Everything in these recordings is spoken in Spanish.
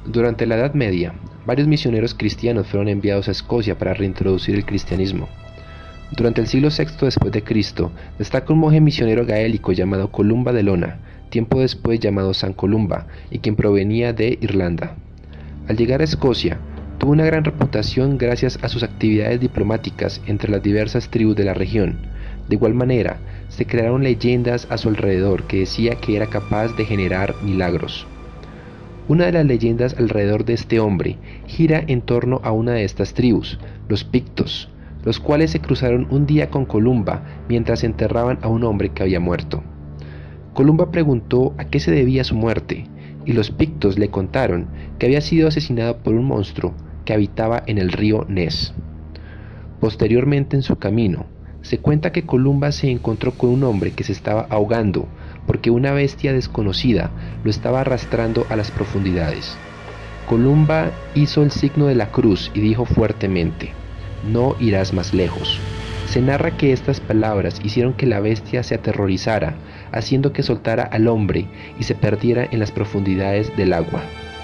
Durante la Edad Media, varios misioneros cristianos fueron enviados a Escocia para reintroducir el cristianismo. Durante el siglo VI después de Cristo, destaca un monje misionero gaélico llamado Columba de Lona, tiempo después llamado San Columba, y quien provenía de Irlanda. Al llegar a Escocia, tuvo una gran reputación gracias a sus actividades diplomáticas entre las diversas tribus de la región. De igual manera, se crearon leyendas a su alrededor que decía que era capaz de generar milagros. Una de las leyendas alrededor de este hombre gira en torno a una de estas tribus, los Pictos, los cuales se cruzaron un día con Columba mientras enterraban a un hombre que había muerto. Columba preguntó a qué se debía su muerte, y los Pictos le contaron que había sido asesinado por un monstruo que habitaba en el río Ness. Posteriormente en su camino, se cuenta que Columba se encontró con un hombre que se estaba ahogando porque una bestia desconocida lo estaba arrastrando a las profundidades. Columba hizo el signo de la cruz y dijo fuertemente: "No irás más lejos". Se narra que estas palabras hicieron que la bestia se aterrorizara, haciendo que soltara al hombre y se perdiera en las profundidades del agua.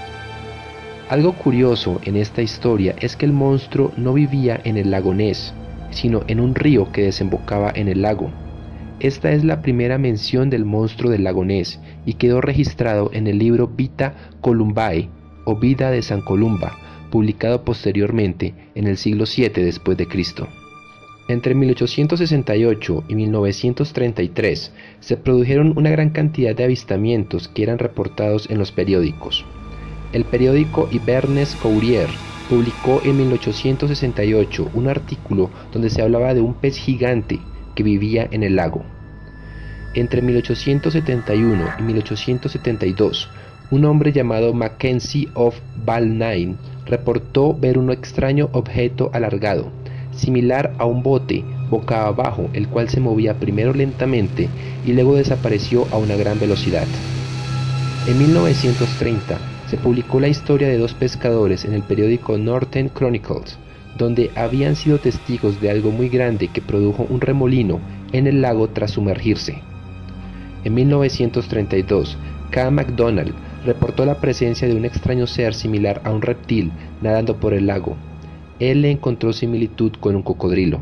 Algo curioso en esta historia es que el monstruo no vivía en el lago Ness, sino en un río que desembocaba en el lago. Esta es la primera mención del monstruo del lago Ness y quedó registrado en el libro Vita Columbae o Vida de San Columba, publicado posteriormente en el siglo VII después de Cristo. Entre 1868 y 1933 se produjeron una gran cantidad de avistamientos que eran reportados en los periódicos. El periódico Hibernes Courier publicó en 1868 un artículo donde se hablaba de un pez gigante que vivía en el lago. Entre 1871 y 1872, un hombre llamado Mackenzie of Balnain reportó ver un extraño objeto alargado, similar a un bote boca abajo, el cual se movía primero lentamente y luego desapareció a una gran velocidad. En 1930 se publicó la historia de dos pescadores en el periódico Northern Chronicles, donde habían sido testigos de algo muy grande que produjo un remolino en el lago tras sumergirse. En 1932, K. MacDonald reportó la presencia de un extraño ser similar a un reptil nadando por el lago. Él le encontró similitud con un cocodrilo.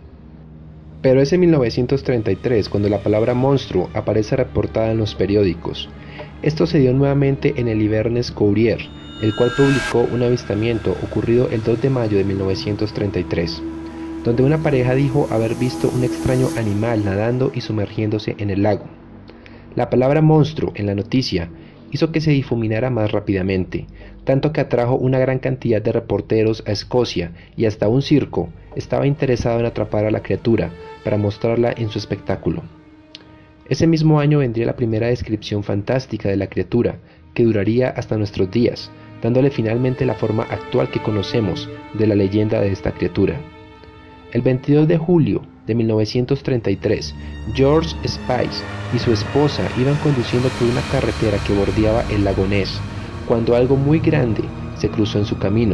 Pero es en 1933 cuando la palabra monstruo aparece reportada en los periódicos. Esto se dio nuevamente en el Hibernes Courier, el cual publicó un avistamiento ocurrido el 2 de mayo de 1933, donde una pareja dijo haber visto un extraño animal nadando y sumergiéndose en el lago. La palabra monstruo en la noticia hizo que se difuminara más rápidamente, tanto que atrajo una gran cantidad de reporteros a Escocia y hasta un circo estaba interesado en atrapar a la criatura para mostrarla en su espectáculo. Ese mismo año vendría la primera descripción fantástica de la criatura, que duraría hasta nuestros días, dándole finalmente la forma actual que conocemos de la leyenda de esta criatura. El 22 de julio de 1933, George Spice y su esposa iban conduciendo por una carretera que bordeaba el lago Ness, cuando algo muy grande se cruzó en su camino.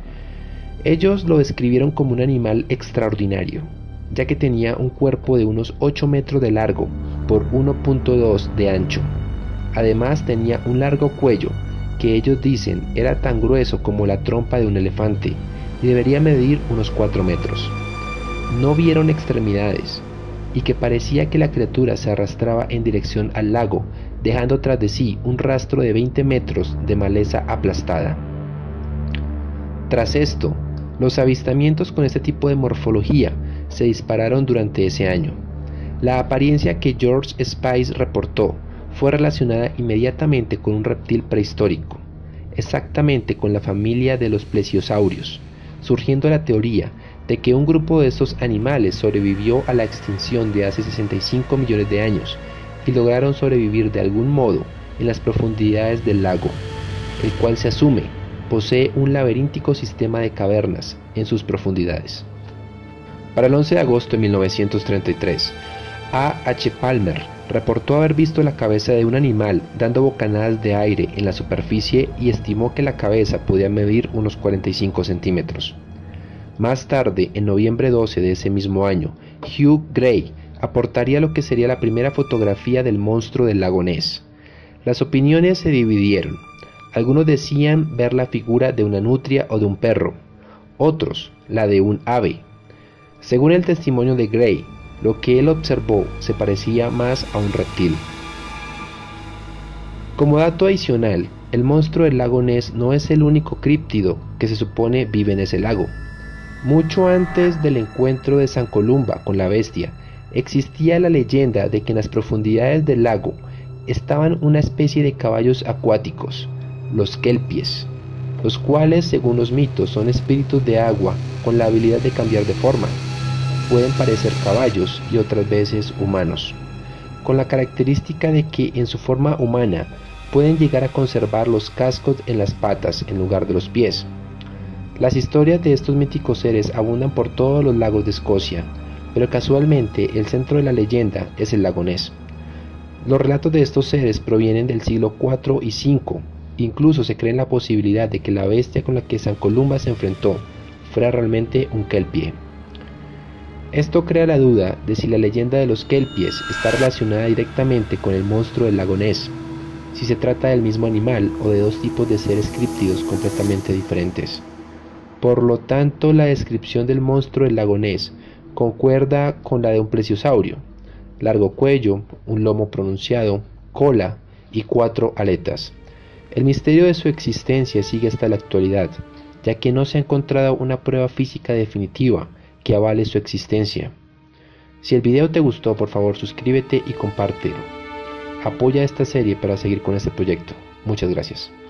Ellos lo describieron como un animal extraordinario, ya que tenía un cuerpo de unos 8 metros de largo por 1.2 de ancho. Además tenía un largo cuello, que ellos dicen era tan grueso como la trompa de un elefante, y debería medir unos 4 metros. No vieron extremidades, y que parecía que la criatura se arrastraba en dirección al lago, dejando tras de sí un rastro de 20 metros de maleza aplastada. Tras esto, los avistamientos con este tipo de morfología se dispararon durante ese año. La apariencia que George Spice reportó fue relacionada inmediatamente con un reptil prehistórico, exactamente con la familia de los plesiosaurios, surgiendo la teoría de que un grupo de estos animales sobrevivió a la extinción de hace 65 millones de años y lograron sobrevivir de algún modo en las profundidades del lago, el cual se asume posee un laberíntico sistema de cavernas en sus profundidades. Para el 11 de agosto de 1933, A. H. Palmer reportó haber visto la cabeza de un animal dando bocanadas de aire en la superficie y estimó que la cabeza podía medir unos 45 centímetros. Más tarde, en noviembre 12 de ese mismo año, Hugh Gray aportaría lo que sería la primera fotografía del monstruo del lago Ness. Las opiniones se dividieron. Algunos decían ver la figura de una nutria o de un perro, otros la de un ave. Según el testimonio de Gray, lo que él observó se parecía más a un reptil. Como dato adicional, el monstruo del lago Ness no es el único críptido que se supone vive en ese lago. Mucho antes del encuentro de San Columba con la bestia, existía la leyenda de que en las profundidades del lago estaban una especie de caballos acuáticos, los kelpies, los cuales, según los mitos, son espíritus de agua con la habilidad de cambiar de forma. Pueden parecer caballos y otras veces humanos, con la característica de que en su forma humana pueden llegar a conservar los cascos en las patas en lugar de los pies. Las historias de estos míticos seres abundan por todos los lagos de Escocia, pero casualmente el centro de la leyenda es el lago Ness. Los relatos de estos seres provienen del siglo IV y V, incluso se cree en la posibilidad de que la bestia con la que San Columba se enfrentó fuera realmente un kelpie. Esto crea la duda de si la leyenda de los kelpies está relacionada directamente con el monstruo del lago Ness, si se trata del mismo animal o de dos tipos de seres críptidos completamente diferentes. Por lo tanto, la descripción del monstruo del lago Ness concuerda con la de un plesiosaurio: largo cuello, un lomo pronunciado, cola y 4 aletas. El misterio de su existencia sigue hasta la actualidad, ya que no se ha encontrado una prueba física definitiva que avale su existencia. Si el video te gustó, por favor suscríbete y compártelo. Apoya esta serie para seguir con este proyecto. Muchas gracias.